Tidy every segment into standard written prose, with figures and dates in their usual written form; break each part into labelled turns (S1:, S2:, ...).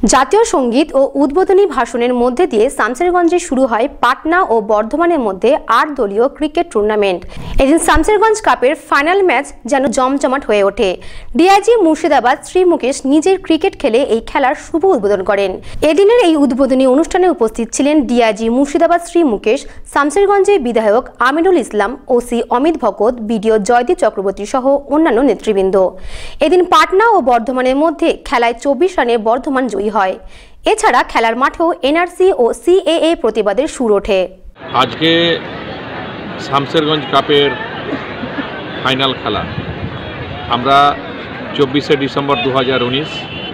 S1: জাতীয় সঙ্গীত ও উদ্বোধনী ভাষণের মধ্যে দিয়ে শামসেরগঞ্জে শুরু হয় পাটনা ও বর্ধমানের মধ্যে ৮ দলীয় ক্রিকেট টুর্নামেন্ট। এদিন শামসেরগঞ্জ কাপের ফাইনাল ম্যাচ যেন জমজমাট হয়ে ওঠে। ডিআইজি মুর্শিদাবাদ শ্রী মুকেশ নিজের ক্রিকেট খেলে এই খেলার শুভ উদ্বোধন করেন। এদিনের এই উদ্বোধনী অনুষ্ঠানে উপস্থিত ছিলেন ডিআইজি মুর্শিদাবাদ শ্রী মুকেশ, শামসেরগঞ্জের বিধায়ক আমিনুল ইসলাম, ওসি অমিত ভকত, বিডিও জয়দীপ চক্রবর্তী সহ অন্যান্য নেতৃবৃন্দ। এদিন পাটনা ও বর্ধমানের মধ্যে খেলায় 24 রানে বর্ধমান জয়ী হয়। এছাড়া খেলার মাঠেও এনআরসি ও সিএএ প্রতিবাদের সুর ওঠে।
S2: আজকে শামসেরগঞ্জ কাপের ফাইনাল খেলা আমরা 24শে ডিসেম্বর 2019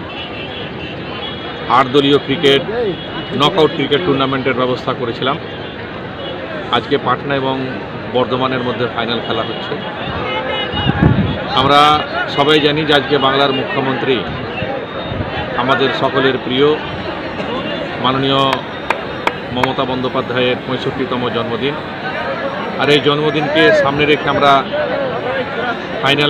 S2: 8 দলীয় ক্রিকেট নকআউট ক্রিকেট টুর্নামেন্টের ব্যবস্থা করেছিলাম। আজকে পাটনা এবং বর্ধমানের মধ্যে ফাইনাল খেলা হচ্ছে। আমরা সবাই জানি যে আজকে বাংলার মুখ্যমন্ত্রী আমাদের সকলের প্রিয় মাননীয় মমতা বন্দ্যোপাধ্যায়ের 65তম জন্মদিন। আর এই জন্মদিনকে সামনে রেখে আমরা ফাইনাল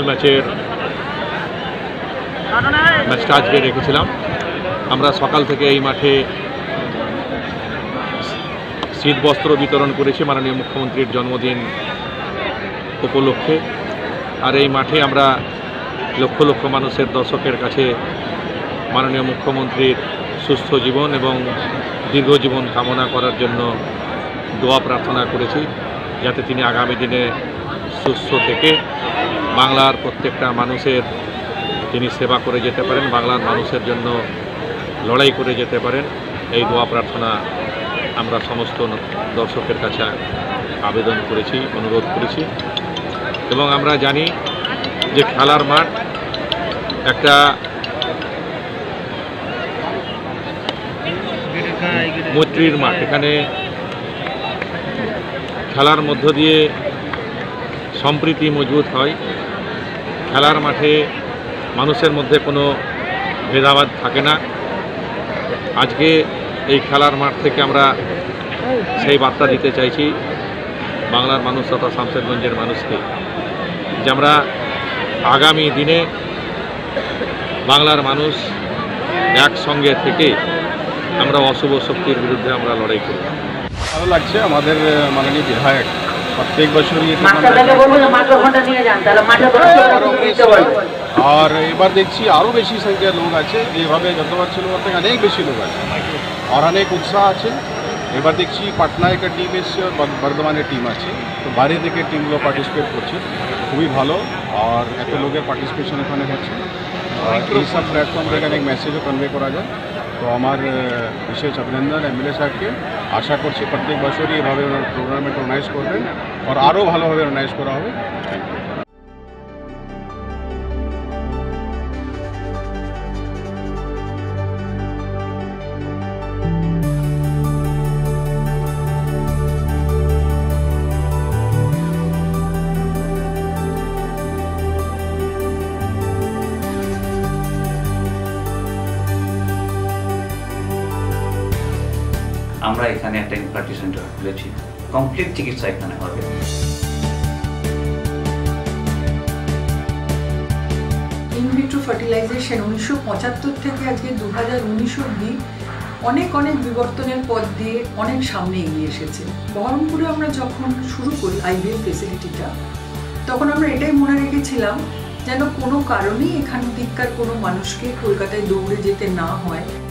S2: ম্যাচটা আজকে রেখেছিলাম। আমরা সকাল থেকে এই মাঠে শীত বস্ত্র বিতরণ করেছি মাননীয় মুখ্যমন্ত্রীর জন্মদিন উপলক্ষে। আর এই মাঠে আমরা লক্ষ লক্ষ মানুষের দর্শকের কাছে মাননীয় মুখ্যমন্ত্রীর সুস্থ জীবন এবং দীর্ঘ জীবন কামনা করার জন্য দোয়া প্রার্থনা করেছি, যাতে তিনি আগামী দিনে সুস্থ থেকে বাংলার প্রত্যেকটা মানুষের তিনি সেবা করে যেতে পারেন, বাংলার মানুষের জন্য লড়াই করে যেতে পারেন। এই দোয়া প্রার্থনা আমরা সমস্ত দর্শকের কাছে আবেদন করেছি, অনুরোধ করেছি। এবং আমরা জানি যে খেলার মাঠ একটা মৈত্রীর মাঠ। এখানে খেলার মধ্য দিয়ে সম্প্রীতি মজবুত হয়। খেলার মাঠে মানুষের মধ্যে কোনো ভেদাভেদ থাকে না। আজকে এই খেলার মাঠ থেকে আমরা সেই বার্তা দিতে চাইছি বাংলার মানুষ তথা শামসেরগঞ্জের মানুষকে, যে আমরা আগামী দিনে বাংলার মানুষ একসঙ্গে থেকে আমরা অশুভ শক্তির বিরুদ্ধে আমরা লড়াই করি।
S3: ভালো লাগছে। আমাদের মাননীয় বিধায়ক প্রত্যেক বছরই আর এবার দেখছি আরও বেশি সংখ্যার লোক আছে। যেভাবে যতবার ছিল ওর থেকে অনেক বেশি লোক আছে আর অনেক উৎসাহ আছে। এবার দেখছি পাটনা একটা টিম এসছে আর বর্ধমানের টিম আছে, তো বাইরে থেকে টিমগুলো পার্টিসিপেট করছে, খুবই ভালো। আর এত লোকের পার্টিসিপেশন এখানে হচ্ছে। এই সব প্ল্যাটফর্ম থেকে অনেক মেসেজও কনভে করা যায়। তো আমার বিশেষ অভিনন্দন এমএলএ সাহেবকে। আশা করছি প্রত্যেক বছরই এভাবে টুর্নামেন্ট অর্গানাইজ করবেন আর আরও ভালোভাবে অর্গানাইজ করা হবে। Thank you.
S4: আমরা এখানে একটা ইনফার্টিলিটি সেন্টার খুলেছি, কমপ্লিট চিকিৎসা এখানে হবে।
S5: ইনভিট্রো ফার্টিলাইজেশন 1975 থেকে আজকে 2019 অবধি অনেক বিবর্তনের পথ দিয়ে অনেক সামনে এগিয়ে এসেছে। বহরমপুরে আমরা যখন শুরু করি আইভিএফ ফেসিলিটিটা, তখন আমরা এটাই মনে রেখেছিলাম যেন কোনো কারণেই এখান দিককার কোনো মানুষকে কলকাতায় দৌড়ে যেতে না হয়।